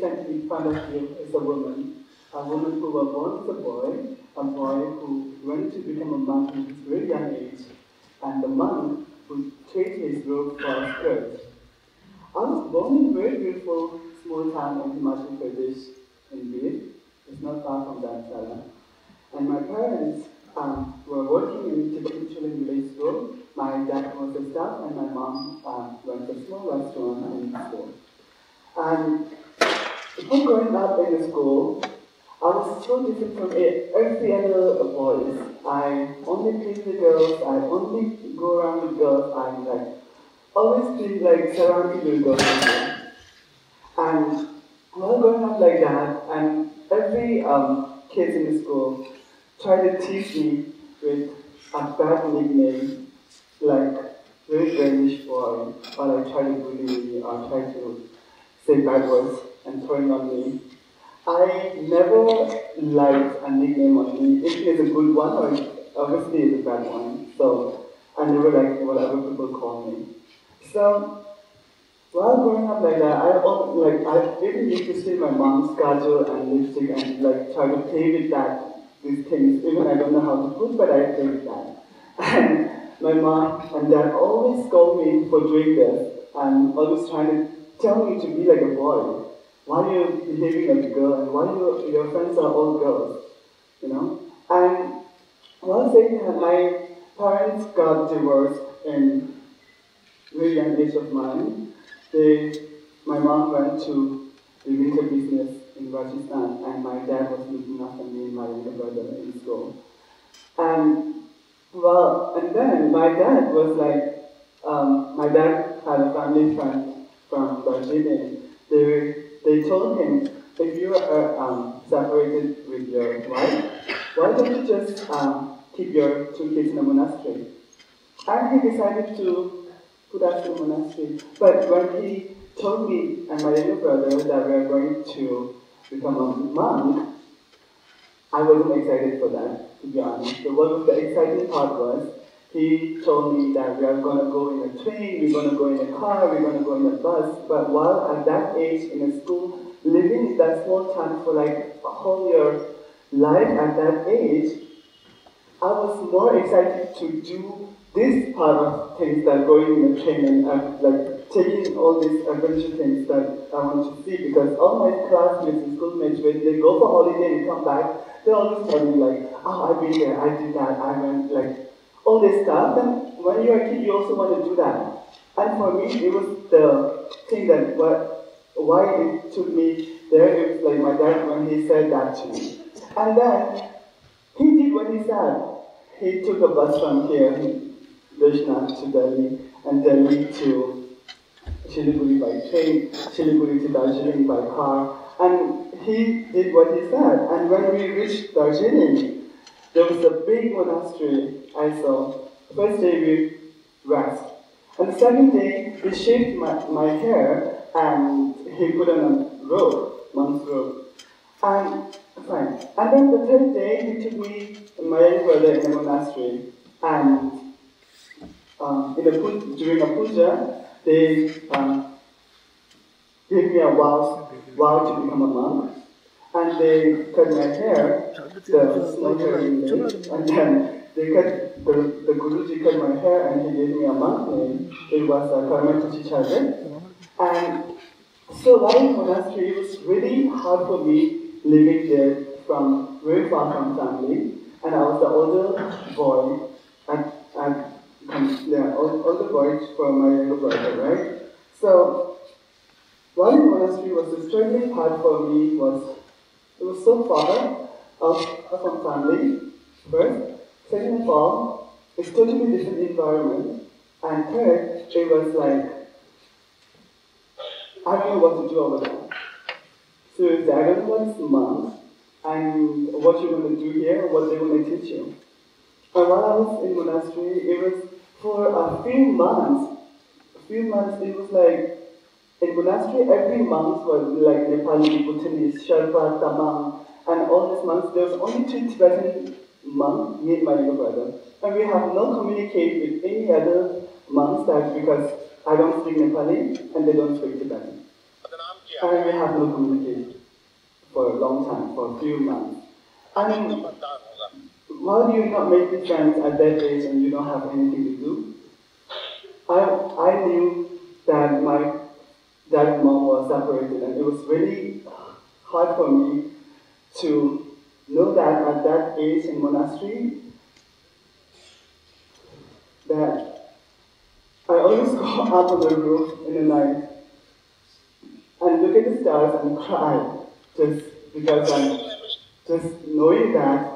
standing in front of you is a woman who was born as a boy who went to become a monk at his very young age, and the monk who traded his robe for a skirt. I was born in a very beautiful small town in Himachal Pradesh, in Bir. It's not far from Dharamshala. And my parents were working in Tibetan children's village school. My dad was a staff, and my mom runs a small restaurant in the school. And before growing up in the school, I was so different from every other boys. I only play with girls, I only go around with girls, I'm like, always feel like surrounded with girls. And while growing up like that, and every kids in the school try to tease me with a bad nickname, like very British boy, or like try to bully me, or try to say bad words and throwing on me. I never liked a nickname on me. If it is a good one, or obviously it's a bad one. So I never liked whatever people call me. So while growing up like that, I even used to steal my mom's kajal and lipstick and like try to play with these things. Even I don't know how to put, but I play with that. And my mom and dad always scold me for doing this and always trying to tell me to be like a boy. Why are you behaving like a girl, and why your friends are all girls, you know? And while saying that, my parents got divorced in a very young age of mine. My mom went to the winter business in Rajasthan, and my dad was looking after me and my younger brother in school. And then my dad was like, my dad had a family friend from Darjeeling. They told him, if you are separated with your wife, why don't you just keep your 2 kids in a monastery? And he decided to put us in a monastery. But when he told me and my younger brother that we are going to become a monk, I wasn't excited for that, to be honest. So what the exciting part was, he told me that we are going to go in a train, we're going to go in a car, we're going to go in a bus. But while at that age in a school, living in that small town for like a whole year life at that age, I was more excited to do this part of things than going in a train and like taking all these adventure things that I want to see, because all my classmates and schoolmates, when they go for holiday and come back, they always tell me like, oh, I've been there, I did that, I went like all this stuff. And when you're a kid, you also want to do that. And for me, it was the thing that why it took me there. It was like my dad when he said that to me. And then he did what he said. He took a bus from here, Vishnath to Delhi, and Delhi to Siliguri by train, Siliguri to Darjeeling by car. And he did what he said. And when we reached Darjeeling, there was a big monastery I saw. First day we rest. And the second day, he shaved my hair and he put on a robe, monk's robe. And fine. And then the third day, he took me and my younger brother in a monastery. And during a puja, they gave me a vow to become a monk. And they cut my hair, the small hair and then the Guruji cut my hair and he gave me a monk name. It was Karmatachi Chadra. And so while in monastery, it was really hard for me living there very far from family. And I was the older boy, older boy for my younger brother, right? So while in monastery, the struggling part for me was, it was so far from family, first. Second of all, it's totally different environment. And third, it was like, I don't know what to do over there. So I don't know what is monks and what you're going to do here, what they're going to teach you. And while I was in monastery, it was for a few months, it was like, in monastery, every monk was like Nepali, Bhutanese, Sherpa, Tamang, and all these monks. There was only 2 Tibetan monks, me and my younger brother. And we have no communicate with any other monks because I don't speak Nepali and they don't speak Tibetan. and we have no communication for a long time, for a few months. And while you're not making friends at that age and you don't have anything to do, I knew that my dad and mom were separated, and it was really hard for me to know that at that age in monastery, that I always go up on the roof in the night and look at the stars and cry, just because I'm just knowing that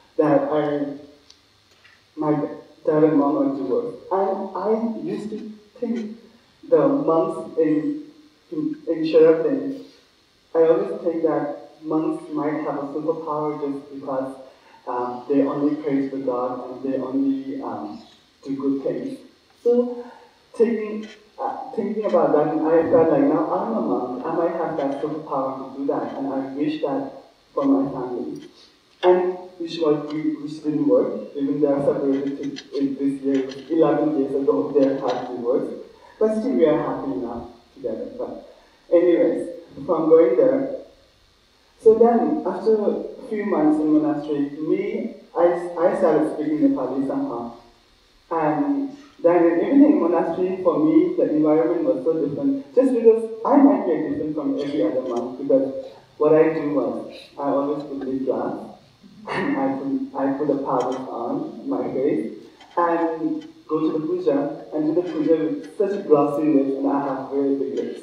my dad and mom are divorced. And I used to think the monks in Sheraton, I always think that monks might have a superpower just because they only praise the God and they only do good things. So thinking about that, I felt like now I'm a monk, I might have that superpower to do that, and I wish that for my family. And which didn't work, even they are separated this year, 11 years ago they had divorced. But still we are happy now together. But anyways, from going there, so then after a few months in monastery, I started speaking Nepali somehow. And then even in monastery, for me, the environment was so different. Just because I might be different from every other monk, because what I do was, I always put lip gloss, and I put a powder on my face, and go to the puja, and do the puja with such glossy lips, and I have very big lips.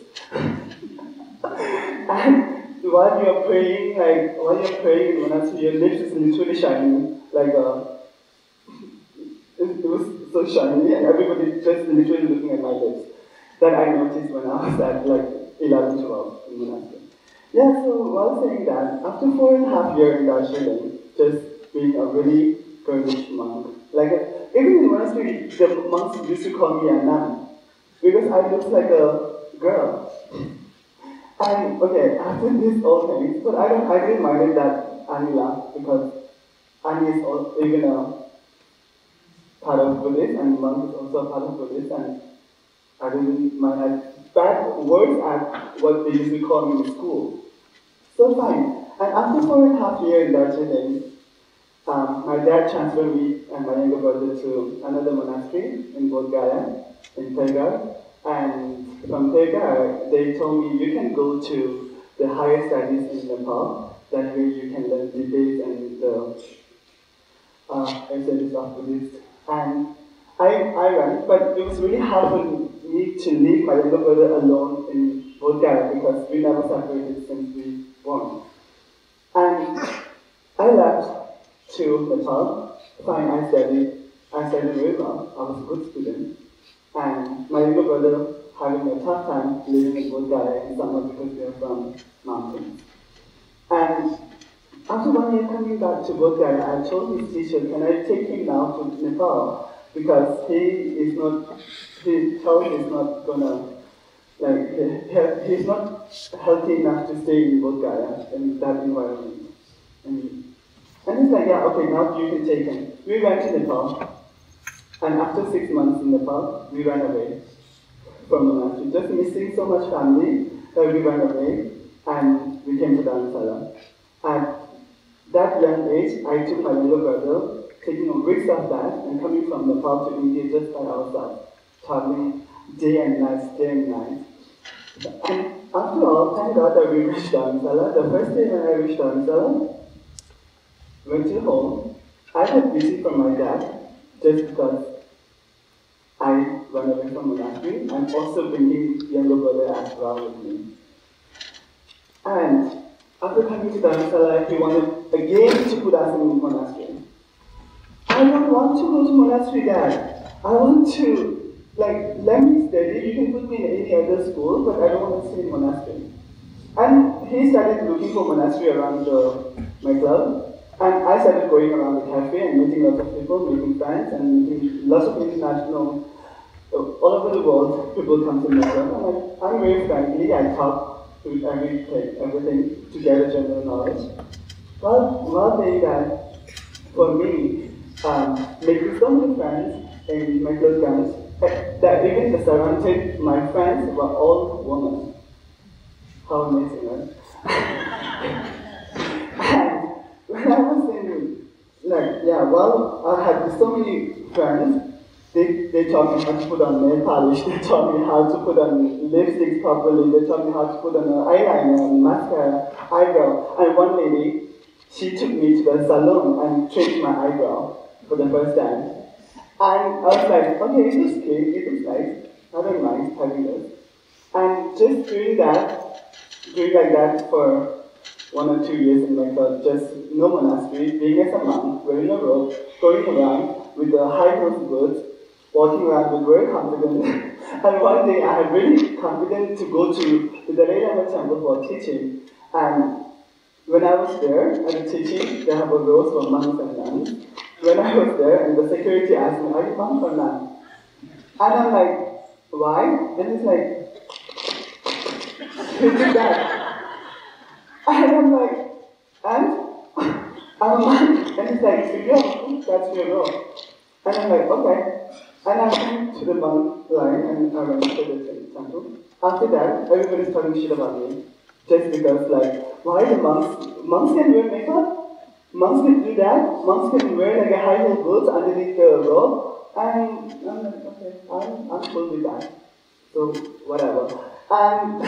And while you're praying in monastery, your lips is literally shining, like it was so shiny, and everybody just literally looking at my lips. That I noticed when I was at like 11, 12 in monastery. Yeah, so while saying that, after 4.5 years in Darjeeling, just being a really girlish monk, like even in monastery, the monks used to call me a nun, because I looked like a girl. And okay, after this all things, but I didn't mind it that Annie laughed, because Annie is even a part of Buddhist, and monk is also a part of Buddhist, and I didn't mind that bad words at what they used to call me in school. So fine. And after 4.5 years in Darjeeling, my dad transferred me and my younger brother to another monastery in Bodh Gaya, in Tegar. And from Tegar, they told me you can go to the higher studies in Nepal. That way you can learn debate and the studies of Buddhist. And I went, but it was really hard for me to leave my younger brother alone in Bodh Gaya, because we never separated since we born. And I left to Nepal. Fine, I studied very well. I was a good student. And my younger brother having a tough time living in Bodh Gaya in summer, because we are from mountains. And after 1 year coming back to Bodh Gaya, I told his teacher, can I take him now to Nepal? Because he tells he's not gonna, he's not healthy enough to stay in Bodh Gaya in that environment. And he's like, yeah, okay, now you can take him. We went to Nepal. And after 6 months in Nepal, we ran away from the monastery, just missing so much family that we ran away, and we came to Dharamshala. At that young age, I took my younger brother, taking a risk of that, and coming from Nepal to India just by ourselves, traveling day and night. And after all, thank God that we reached Dharamshala. The first day when I reached Dharamshala, went to home, I had visit from my dad, just because I ran away from monastery, and also bringing younger brother as well with me. And after coming to Dharamshala, he wanted again to put us in monastery. I don't want to go to monastery, Dad. I want to, let me study. You can put me in any other school, but I don't want to stay in monastery. And he started looking for monastery around my club. And I started going around the cafe and meeting lots of people, making friends, and meeting lots of international, all over the world, people come to my club. And I'm very friendly, I talk to everything to gather general knowledge. While saying that, for me, making so many friends in my close friends, that even the surrounding, my friends were all women. How amazing, right? And when I was in, I had so many friends. They taught me how to put on nail polish, they taught me how to put on lipstick properly, they taught me how to put on an eyeliner and mascara, eyebrow. And one lady, she took me to the salon and trimmed my eyebrow for the first time. And I was like, okay, it looks cute, it looks nice, I don't mind having this. And just doing like that for 1 or 2 years in my club, just no monastery, being as a monk, wearing a robe, going around with the high-heeled boots, walking around with very confident. And one day I had really confident to go to the Dalai Lama temple for teaching. And when I was there at the teaching, they have a rows for monks and nuns. When I was there, and the security asked me, are you monk or nun? And I'm like, why? And he's like, who did that? And I'm like, and? I'm a monk. And he's like, yeah, that's your role. And I'm like, okay. And I went to the monk line and I went to the temple. After that, everybody's talking shit about me. Just because, like, why the monks can wear makeup? Monks can do that? Monks can wear like a high-heel boots underneath the robe? And I'm like, okay, I'm cool with that. So, whatever. And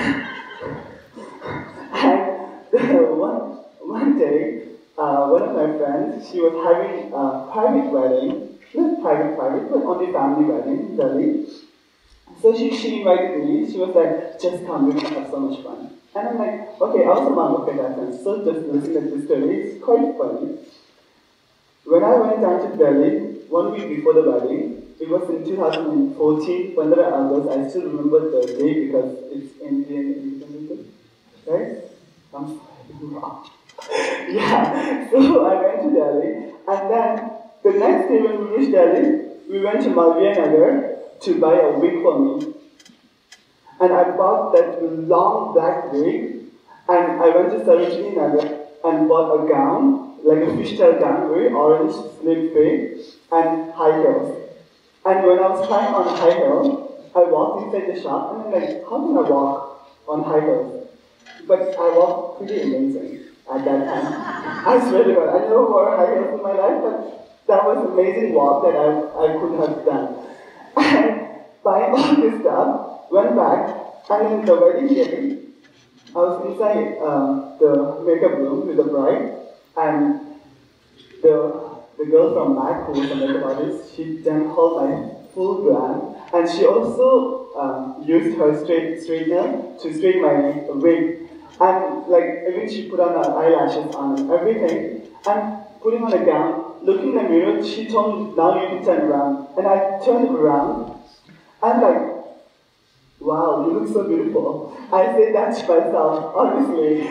one day, one of my friends, she was having a private wedding. Not private, but only family wedding in Delhi. So she invited me. She was like, just come, we're gonna have so much fun. And I'm like, okay, I was a monk at that time, so just listening to this story, it's quite funny. When I went down to Delhi, 1 week before the wedding, it was in 2014, 15 August, I still remember the day because it's Indian Independence, right? I'm sorry, wrong. Yeah, so I went to Delhi, and then the next day when we reached Delhi, we went to Malviya Nagar to buy a wig for me. And I bought that long black wig, and I went to Sarojini Nagar and bought a gown, like a fishtail gown, very orange, slim fit, and high heels. And when I was trying on high heels, I walked inside the shop, and I'm like, how can I walk on high heels? But I walked pretty amazing at that time. I swear to God, I never wore high heels in my life, but that was an amazing walk that I could have done. And buying all this stuff, went back, and in the wedding day, I was inside the makeup room with the bride, and the girl from MAC, who was a makeup artist, she then held my full glam, and she also used her straightener to straighten my wig. And like, even she put on her eyelashes on and everything, and putting on a gown, looking in the mirror, she told me, now you can turn around. And I turned around, and like, wow, you look so beautiful. I said that to myself, honestly.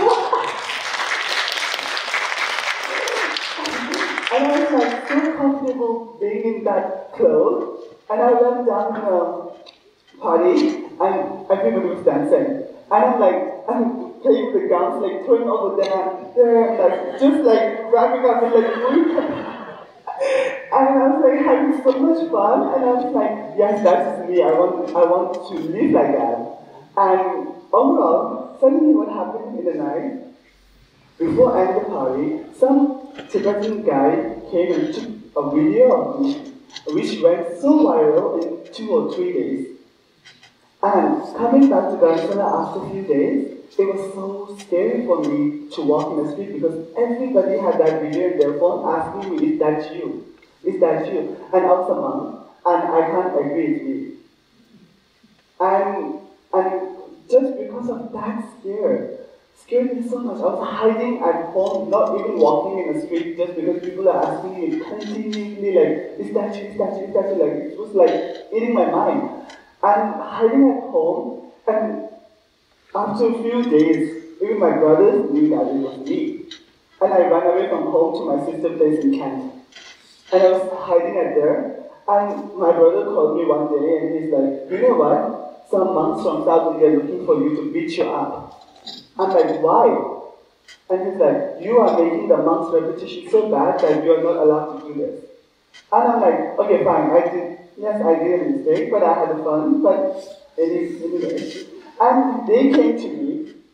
And I was like so comfortable being in that clothes. And I went down to the party, and everybody was dancing. And I'm playing with the gowns, like throwing over there, like just like wrapping up and like moving. And I was like having so much fun, and I was like, yes, that's me. I want to live like that. And overall, suddenly what happened in the night, before I ended the party, some Tibetan guy came and took a video of me, which went so viral in 2 or 3 days. And coming back to Dharamshala after a few days, it was so scary for me to walk in the street because everybody had that video in their phone asking me, is that you? Is that you? And I was a monk, and I can't agree it's me. And just because of that scared me so much. I was hiding at home, not even walking in the street, just because people are asking me continually, like, is that you, is that you, is that you? Like, it was like eating my mind. And hiding at home, and after a few days, even my brothers knew that it was me. And I ran away from home to my sister's place in Kent. And I was hiding at there, and my brother called me one day, and he's like, you know what? Some monks from South India are looking for you to beat you up. I'm like, why? And he's like, you are making the monks' reputation so bad that you are not allowed to do this. And I'm like, okay, fine, I did a mistake, but I had fun, but anyway. And they came to me,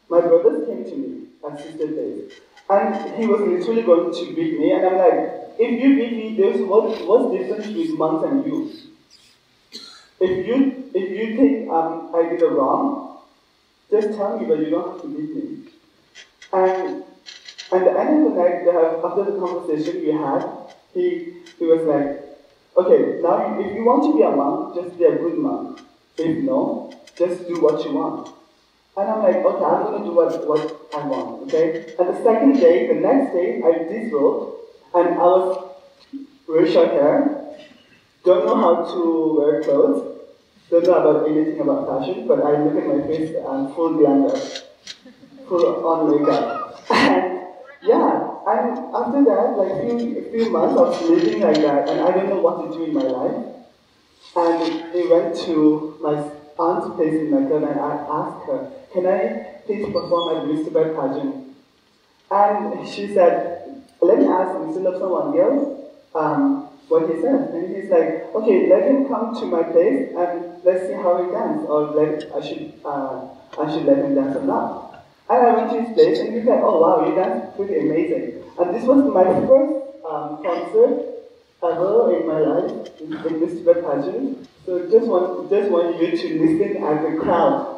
my brothers came to me at Sister Days, and he was literally going to beat me, and I'm like, if you beat me, what's the difference with monks and you? If you think I did a wrong, just tell me, but you don't have to beat me. And at the end of the night, after the conversation we had, he was like, okay, now if you want to be a monk, just be a good monk. If no, just do what you want. And I'm like, okay, I'm going to do what I want, okay? And the next day, I disrobed, and I was very short hair, don't know how to wear clothes, don't know about anything about fashion, but I look at my face and full glamour, full on makeup. And yeah, and after that, like a few months I was living like that, and I didn't know what to do in my life. And we went to my aunt's place in Mecca, and I asked her, can I please perform at the Miss Tibet pageant? And she said, let me ask Mr. Lobson Wangyo what he said. And he's like, okay, let him come to my place and let's see how he dances, or I should let him dance or not. And I went to his place and he's like, oh wow, you dance pretty amazing. And this was my first concert ever in my life in Miss Tibet pageant. So just want you to listen at the crowd.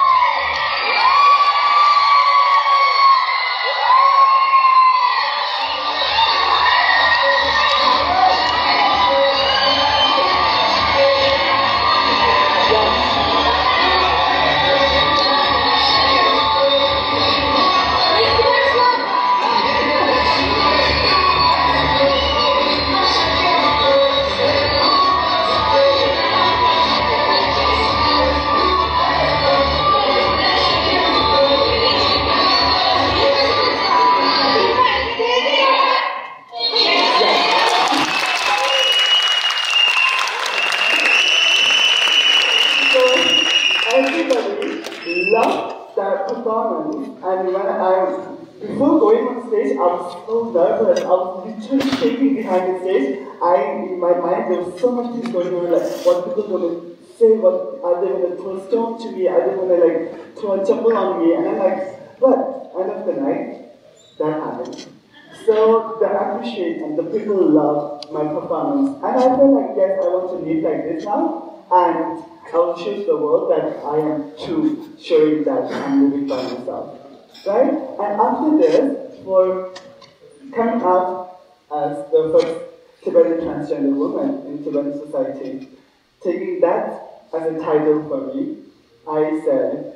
Before going on stage, I was so nervous. I was literally shaking behind the stage. In my mind, there was so much things going on, like what people going to say, what are they going to throw a stone to me, are they going to like throw a chapel on me, and I'm like, but end of the night, that happened. So they appreciate and the people love my performance, and I feel like yes, I want to live like this now, and I will show the world that I am true, showing that I'm living by myself. Right? And after this, for coming out as the first Tibetan Transgender Woman in Tibetan society, taking that as a title for me, I said,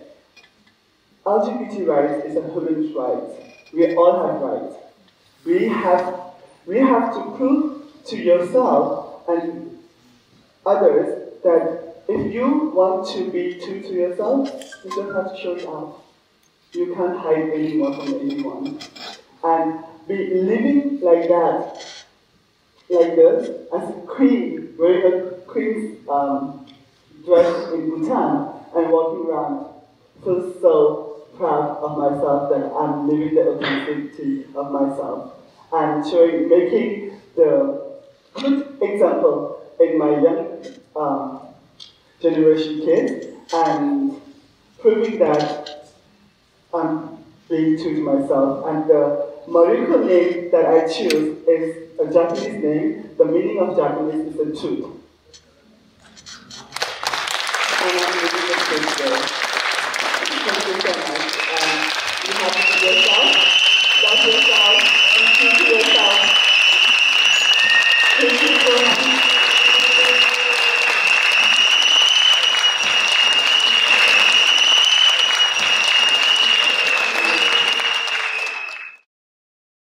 LGBT rights is a human right. We all have rights. We have to prove to yourself and others that if you want to be true to yourself, you don't have to show it out. You can't hide anymore from anyone. And be living like that, like this, as a queen, wearing a queen's dress in Bhutan and walking around, feel so proud of myself that I'm living the authenticity of myself and making the good example in my young generation kids and proving that I'm being true to myself. And the Mariko name that I choose is a Japanese name. The meaning of Japanese is the truth. And I'm living the truth there. Thank you so much. You have